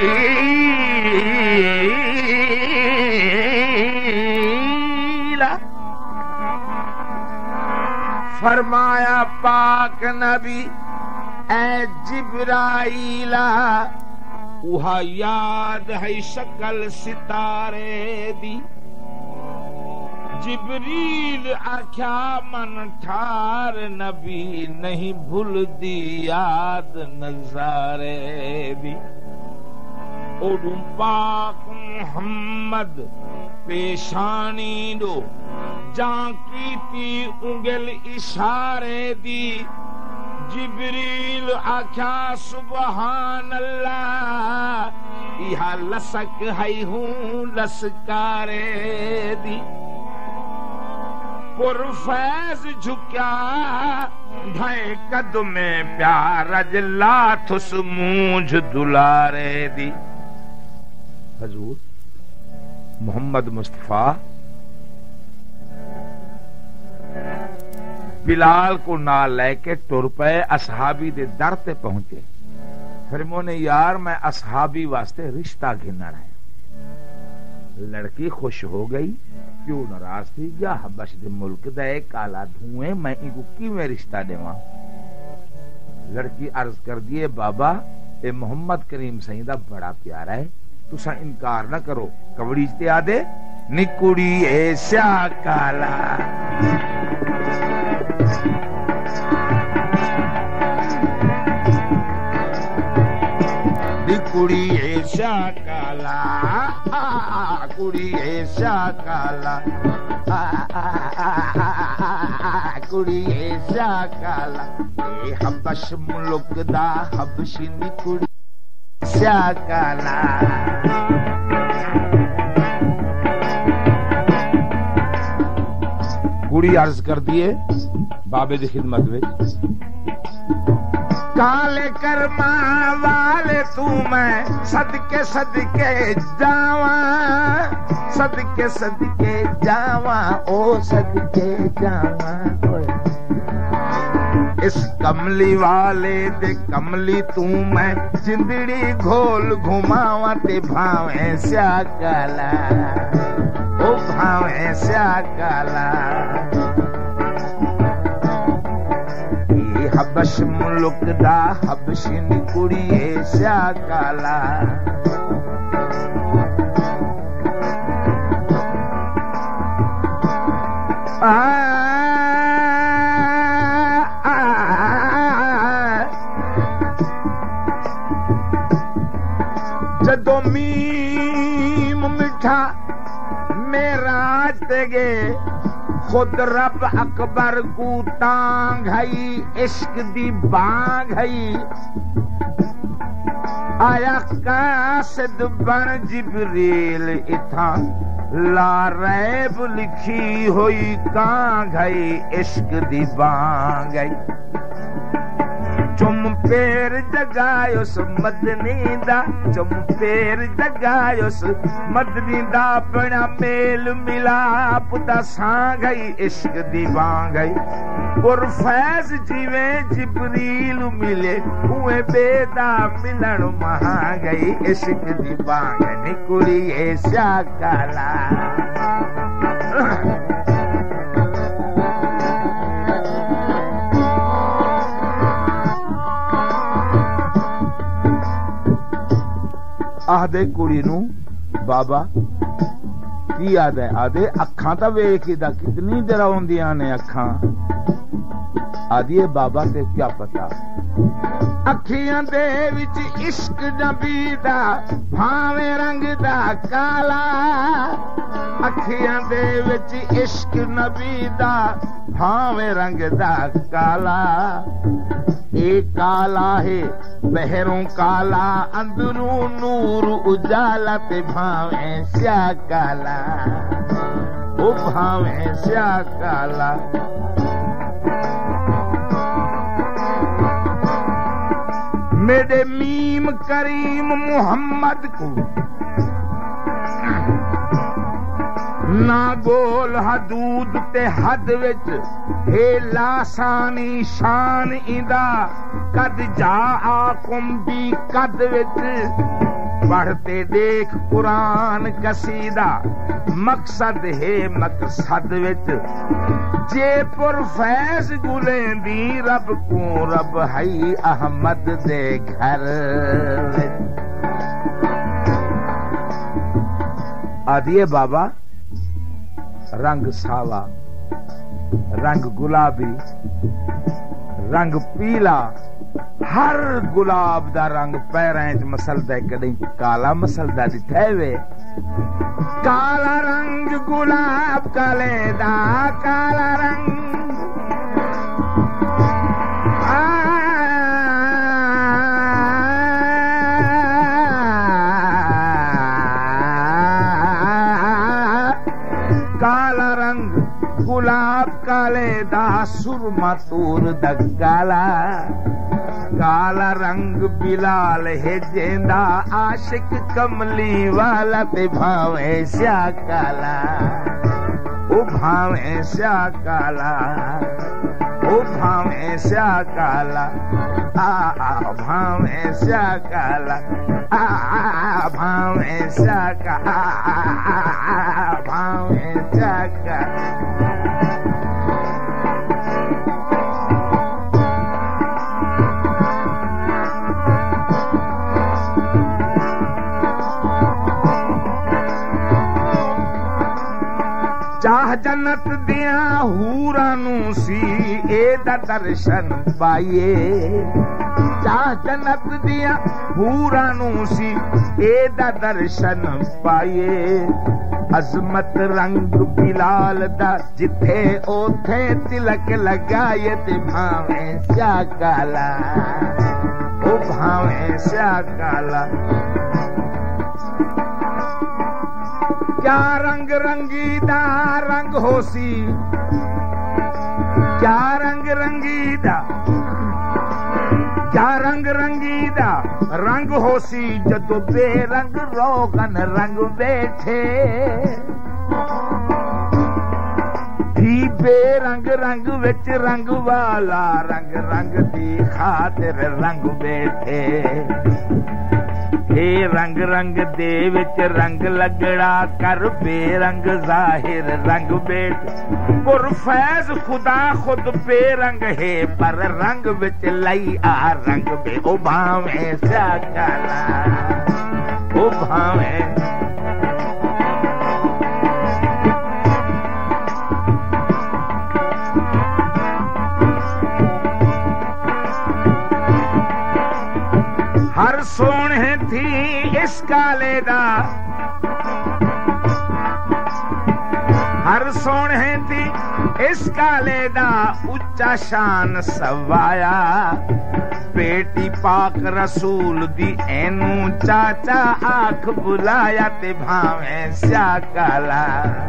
फरमाया पाक नबी ऐ जिब्राईला उहा याद है शकल सितारे दी। जिब्रील आख्या मन ठार नबी नहीं भूल दी याद नजारे दी। ओडू पाक मुहम्मद पेशानी दो जाकी थी उंगल इशारे दी। जिब्रील आख्या सुबहान अल्लाह इहा लसक है हूं लसकारे दी। पुरफैज झुक्या ढाई कदमे प्यार अजला थुस मूंझ दुलारे दी। हजूर मोहम्मद मुस्तफा बिलाल को ना लेके टुर पे असहाबी दे दर ते पहुंचे। फिर मोने यार मैं असहाबी वास्ते रिश्ता घिनना है। लड़की खुश हो गई, क्यों नाराज थी? या हबश दे मुल्क दा काला धुएं मैं इनको किवें रिश्ता देवा? लड़की अर्ज कर दिए बाबा ए मोहम्मद करीम सही दा बड़ा प्यारा है, तुसा इनकार न करो। कवड़ी ते आदे निकुड़ी ऐसा काला कुड़ी ऐसा काला कुड़ी ऐसा काला कुड़ी ऐसा काला ए हबश मुल्क दा हबशी कुड़ी ऐसा काला। कुड़ी अर्ज कर दिए बाबे दी खिदमत में काले कर्मा वाले तू मैं सदके सदके जावा सदके सदके जावा ओ सदके जावा। इस कमली वाले दे कमली तू मैं जिंदड़ी घोल घुमावा ते भावे स्या काला ओ भावे स्या काला। हबश मुल्क दा हबशिन कुड़ी ऐसा काला। जदों मीम मिठा मेरा तेगे खुद रब अकबर को टांग हई इश्क दी बांग हई। आया कासिद बन जिब्रील इथा ला रैब लिखी हुई कांग हई इश्क दी बांग हई। चुम पेर जगायोस मदनी दा चुम पेर जगायोस मदनी दा बड़ा मेल मिलाप दा सांगई इश्क दी बांगई। पुरफैज जीवे जिब्रील मिले उए बेदा मिलन महागई इश्क दी बांगनी कुड़ी ऐसा काला। आदे कुड़ी नू बाबा की आदे आदे अखां तां वेखदा कितनी डराउंदियां ने अखां। आदिए बाबा ते क्या पता अखियां दे विच इश्क नबी दा भावे रंग दा काला। अखियां दे विच इश्क नबी दा भावे रंग दा काला। ए काला है बहरों काला अंदरू नूर उजाला ते भावे स्या काला ओ भावे स्या काला। मेरे मीम करीम मुहम्मद को ना गोल हदूद ते हद विच हे लासानी शान इंदा कद जा आकुम भी कद विच पढ़ते देख कुरान कसीदा मकसद है मकसद विच जे पुर फैज गुलेंदी रब को रब है अहमद दे घर आदिए बाबा रंग सावा रंग गुलाबी रंग पीला हर गुलाब दा रंग पैरें च मसलदा कदे काला मसलदा दिठे वे काला रंग गुलाब काले दा काला रंग काला रंग गुलाब काले दा सुरमा तूर दा काला काला रंग बिलाल है जेंदा आशिक कमली वाला ते भावे स्या काला ओ भावे स्या काला ओ भावे स्या काला आ भावे स्या काला आ भावे स्या काला भावे स्या काला चाह जन्नत दिया हूरा नू सी एदा दर्शन पाइए चाह जन्नत दिया हूरा नू सी एदा दर्शन पाइए अजमत रंग बिलाल दा जिथे ओथे तिलक लगाए ते भावे स्या काला ओ भावे स्या काला क्या रंग रंगीदा रंग होसी क्या रंग रंगीदा क्या रंग रंगीदा रंग होसी जदों बेरंग रोगन रंग बैठे थी बेरंग रंग विच रंग वाला रंग रंग दी खातिर रंग बैठे हे रंग रंग दे विच रंग लगड़ा कर बेरंग जाहिर रंग बेट पुरफैज खुदा खुद बेरंग है पर रंग विच लई आ रंग बे ओ भावे स्या काला ओ भावे हर सोने थी इस काले दा हर सोने थी इस काले दा उच्चा शान सवाया पेटी पाक रसूल दी एनू चाचा आख बुलाया ते भावे स्या काला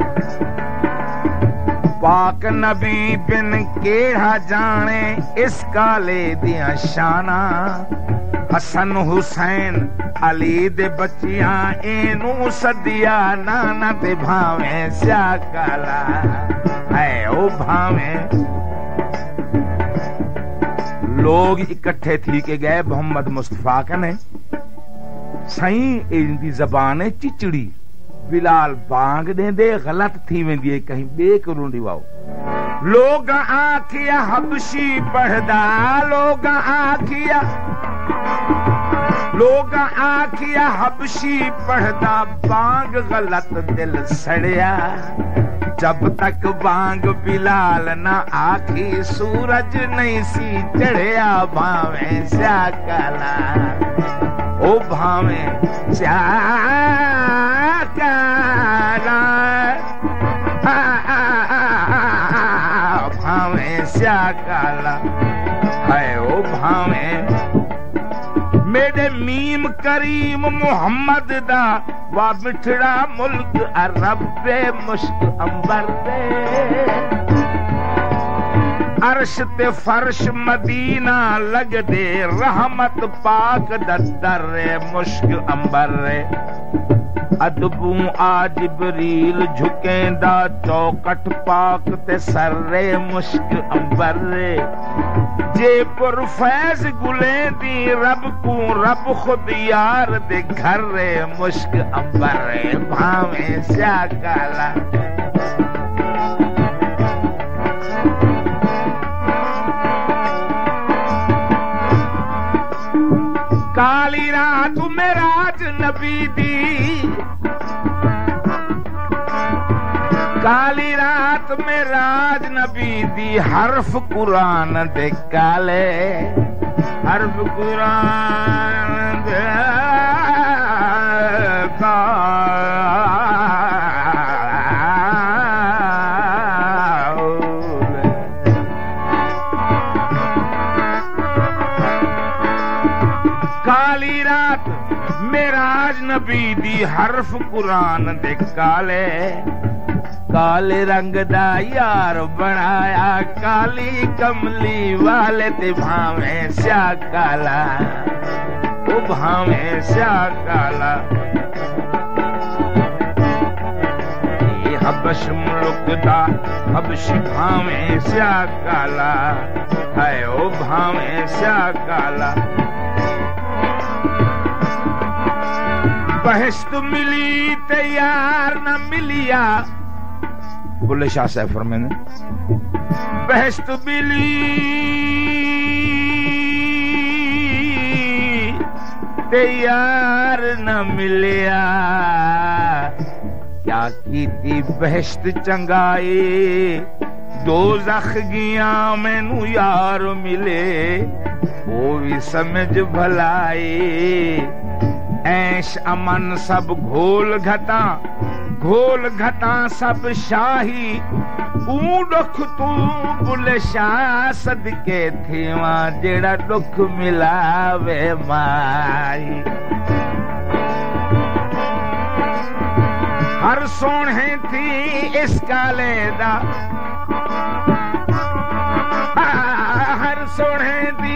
पाक नबी बिन केड़ा जाने इस काले दिया शाना हसन हुसैन अली दे बच्चियां एनू सदिया नाना ते भावे स्या काला है ओ भावे लोग इकट्ठे थी के गए मोहम्मद मुस्तफा कने सही इनकी जबान है चिचड़ी बिलाल बांग देंदे गलत थी वेंदी है कहीं बे करूं दिवाओ लोग आखिया हबशी पढ़दा लोग आखिया हबशी पढ़दा बांग गलत दिल सड़िया जब तक बांग बिलाल ना आखी सूरज नहीं सी चढ़िया भावे स्या काला ओ भावे स्या काला भावे स्या काला है ओ भावे मेरे मीम करीम मुहम्मद दा वा मिठड़ा मुल्क अरब पे मुश्क अंबर दे अर्श ते फर्श मदीना लगदे रहमत पाक दर मुश्क अंबर अदबू आ जिबरील झुकेंदा चौकट पाक ते सर्रे मुश्क अंबर जे पुरफैज गुलेंदी रब को रब खुद यार दे घर मुश्क अंबर भावे स्या काला काली रात मेराज नबी दी काली रात मेराज नबी दी हर्फ कुरान दे काले हर्फ कुरान दे काली रात मेराज नबी दी हर्फ कुरान दे काले काले रंग दा यार बनाया काली कमली वाले ते भावे स्या काला ओ भावे स्या काला ये हबश मुल्क दा हबशी भावे स्या काला है ओ भावे स्या काला बहश्त मिली ते यार न मिलिया बुल्ले शाह साहब फरमाते हैं बहश्त मिली ते यार न मिलिया क्या कीती बहश्त चंगाई दोज़ख गया मैनू यार मिले वो भी समझ भलाई ऐश अमन सब घोल घटा सब शाही दुख तू बुले शाह सदके थीवा जेड़ा दुख मिलावे माई हर सोने थी इस काले दा हर सोने दी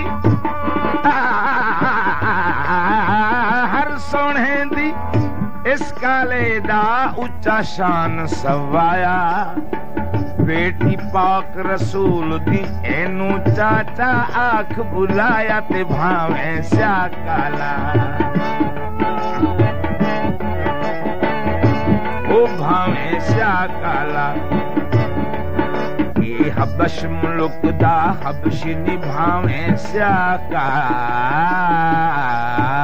हर सोने दी इस काले दा उच्चा शान सवाया बेटी पाक रसूल दी एनू चाचा आख बुलाया ते भावे स्या काला ओ भावे स्या काला ये हबश मुल्क दा हबशी निभावे स्या काला